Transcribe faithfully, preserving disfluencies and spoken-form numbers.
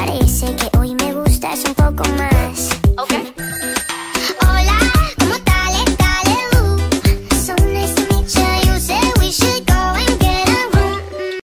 parece que hoy me gustas un poco más.